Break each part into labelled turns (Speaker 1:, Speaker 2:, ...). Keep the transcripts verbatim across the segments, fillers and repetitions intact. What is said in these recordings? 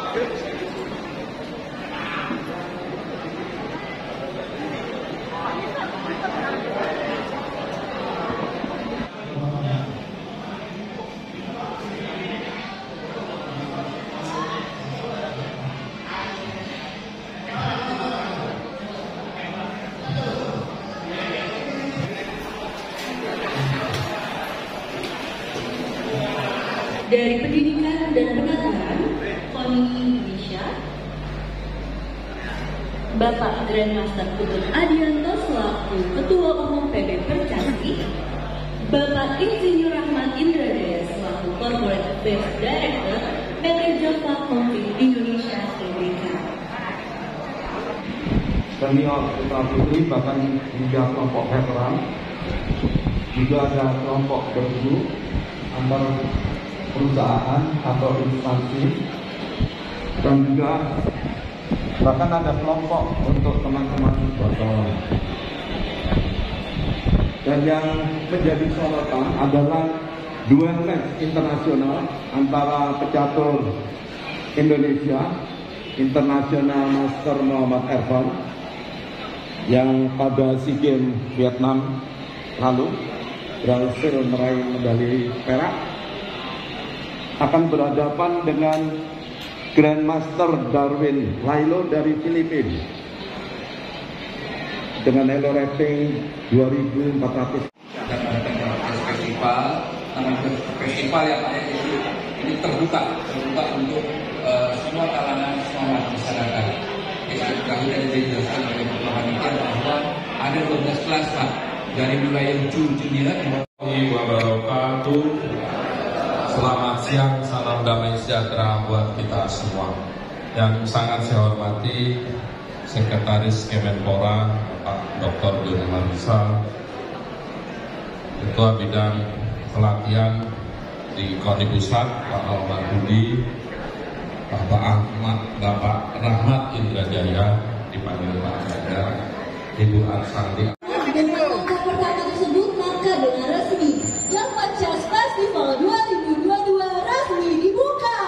Speaker 1: Dari Pendidikan dan Penataran Koni Indonesia, Bapak Grandmaster Putut Adianto selaku Ketua Umum P B Percasi, Bapak Insinyur Rahmat Indrajaya selaku Corporate Affairs Director P T Java Confit Indonesia Tbk.
Speaker 2: Senior putra putri bahkan hingga kelompok veteran, juga ada kelompok berburu antar perusahaan atau instansi, dan juga bahkan ada kelompok untuk teman-teman wartawan. Dan yang menjadi sorotan adalah duel match internasional antara pecatur Indonesia, International Master Muhammad Irfan, yang pada SEA Games Vietnam lalu berhasil meraih medali perak, akan berhadapan dengan Grandmaster Darwin Lailo dari Filipina dengan elo rating dua ribu empat ratus.
Speaker 3: Festival, namanya festival yang ada di sini ini terbuka, terbuka untuk uh, semua kalangan, semua masyarakat. Jadi kami tadi dijelaskan oleh Bapak Panitia bahwa ada dua belas kelas Pak, dari mulai Jun sembilan
Speaker 4: wabarakatuh. Selamat siang, salam damai sejahtera buat kita semua. Yang sangat saya hormati Sekretaris Kemenpora Pak Doktor Doni Marisa, Ketua Bidang Pelatihan di Koni Pusat Pak Ahmad Budi, Bapak Ahmad, Bapak Rahmat Indrajaya dipanggil Pak Ganjar, Ibu Arsandi.
Speaker 1: Dengan langkah pertama tersebut, maka dengan resmi Java Jazz Festival dua ribu dua puluh dua resmi dibuka.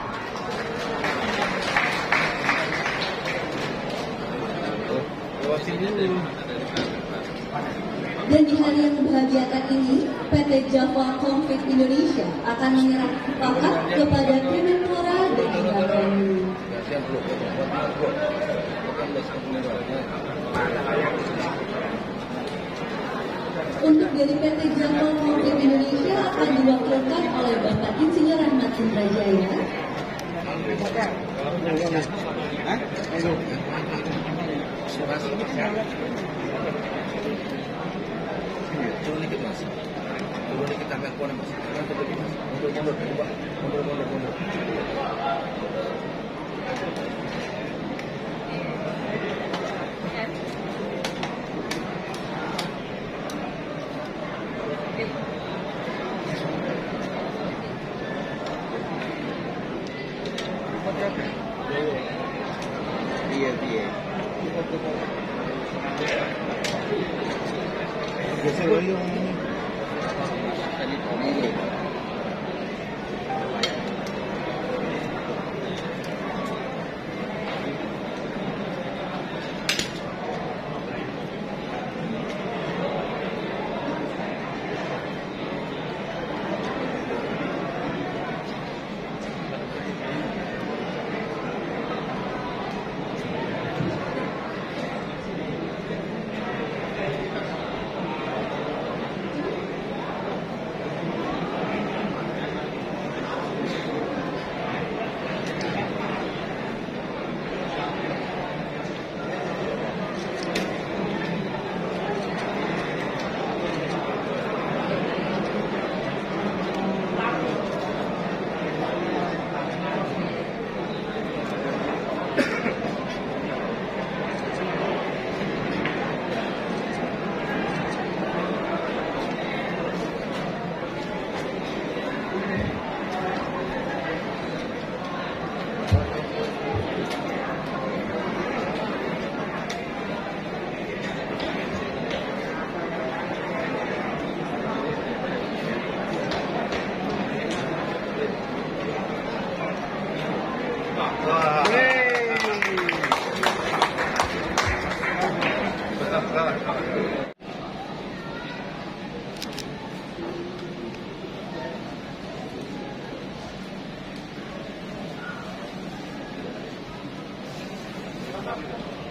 Speaker 1: Dan di hari yang membahagiakan ini, P T Java Confit Indonesia akan menyerah bakat kepada Kemenpora dan Bidang. Untuk dari P T Java Confit Indonesia akan diwakilkan oleh Bapak Insinyur Rahmat Indrajaya.
Speaker 5: Turun dikit mas, turun dikit sampai ke mas, mundur mundur mundur mundur mundur mundur. Iya iya. Biasanya yung Wah.